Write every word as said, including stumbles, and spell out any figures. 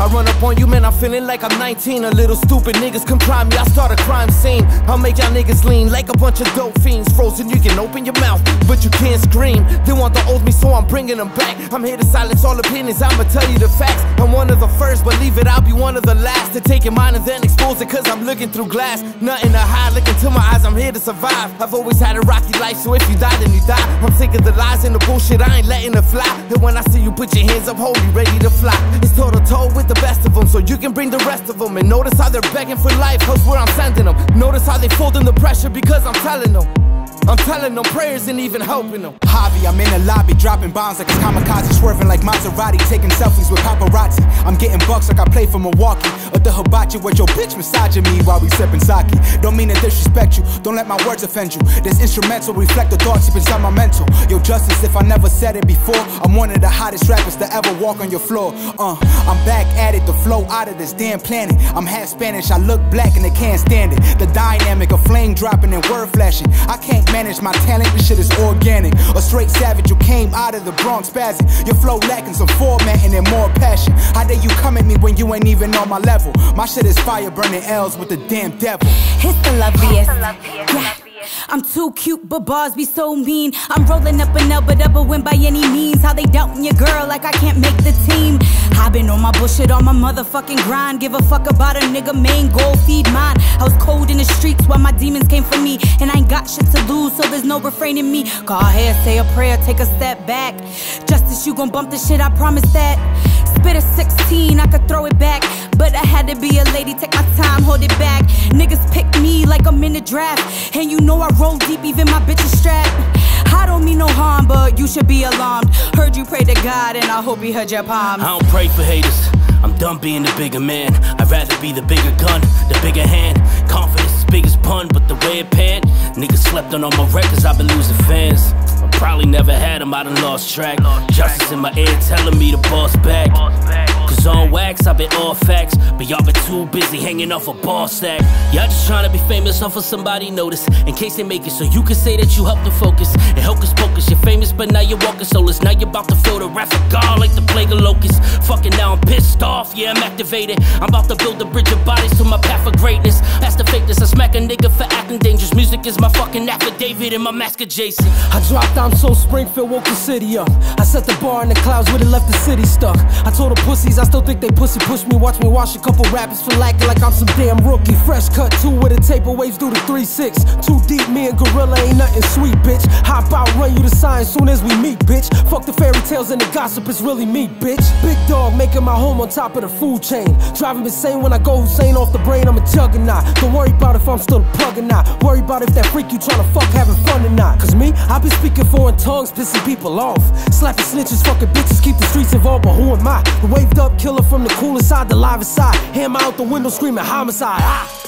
I run up on you, man, I'm feeling like I'm nineteen. A little stupid niggas come try me, I start a crime scene. I'll make y'all niggas lean like a bunch of dope fiends. Frozen, you can open your mouth, but you can't scream. They want the old me, so I'm bringing them back. I'm here to silence all opinions, I'ma tell you the facts. I'm one of the first, believe it, I'll be one of the last to take your mind and then expose it, cause I'm looking through glass. Nothing to hide, look into my eyes, I'm here to survive. I've always had a rocky life, so if you die, then you die. I'm sick of the lies and the bullshit, I ain't letting it fly. And when I see you put your hands up, hold you ready to fly. It's toe to toe with the best of them, so you can bring the rest of them. And notice how they're begging for life, cause where I'm sending them. Notice how they fold in the pressure because I'm telling them. I'm telling them prayers and even helping them. Javi, I'm in the lobby, dropping bombs like a kamikaze, swerving like Maserati, taking selfies with paparazzi. I'm getting bucks like I play for Milwaukee, or the hibachi with your bitch massaging me while we sipping sake. Don't mean to disrespect you, don't let my words offend you. This instrumental reflect the thoughts deep inside my mental. Yo, justice, if I never said it before, I'm one of the hottest rappers to ever walk on your floor. Uh, I'm back at it, the flow out of this damn planet. I'm half Spanish, I look black and they can't stand it. The dynamic of flame dropping and word flashing. I can't manage my talent, this shit is organic. A straight savage, you came out of the Bronx spazzing. Your flow lacking some formatting and more passion. How dare you come at me when you ain't even on my level? My shit is fire burning L's with the damn devil. It's the loveliest. Yeah. I'm too cute, but bars be so mean. I'm rolling up an L, but never win by any means. How they doubting your girl like I can't make the team. I been on my bullshit, on my motherfucking grind. Give a fuck about a nigga, main goal, feed mine. I was cold in the streets while my demons came for me. And I ain't got shit to lose, so there's no refraining me. Go ahead, say a prayer, take a step back. Justice, you gon' bump the shit, I promise that. Spit a sixteen, I could throw it back. But I had to be a lady, take my time, hold it back. Niggas pick me like I'm in the draft. And you know I roll deep, even my bitch is strapped. I don't mean no harm, but you should be alarmed. Heard you pray to God, and I hope he heard your palms. I don't pray for haters, I'm done being the bigger man. I'd rather be the bigger gun, the bigger hand. Confidence is big as pun, but the way it panned. Niggas slept on all my records, I've been losing fans. I probably never had them, I done lost track. Justice in my ear telling me the boss back. Cause on wax, I've been all facts, but y'all been too busy hanging off a ball stack. Y'all just trying to be famous off of somebody notice, in case they make it, so you can say that you helped them focus. And hocus pocus, you're famous, but now you're walking soulless. Now you're about to feel the wrath of God like the plague of locusts. Fucking now I'm pissed off, yeah I'm activated. I'm about to build a bridge of bodies to my path of greatness. That's the fakeness, I smack a nigga for acting dangerous. Music is my fucking affidavit and my mask adjacent. I dropped down so Springfield woke the city up. I set the bar in the clouds where they left the city stuck. I told the pussies I still think they pussy push me. Watch me wash a couple rappers for lacking like I'm some damn rookie. Fresh cut two with a taper, waves do the three six. Too deep, me and Gorilla ain't nothing sweet, bitch. Hop out, run you the sign soon as we meet, bitch. Fuck the fairy tales and the gossip, it's really me, bitch. Big dog making my home on top of the food chain. Driving insane when I go Hussein off the brain, I'm a juggernaut. Don't worry about if I'm still a plug or not. Worry about if that freak you tryna fuck having fun or not. Cause me, I be speaking foreign tongues, pissing people off. Slapping snitches, fucking bitches, keep the streets involved, but who am I? The waved up killer from the coolest side, the livest side. Hammer out the window screaming homicide. Ah.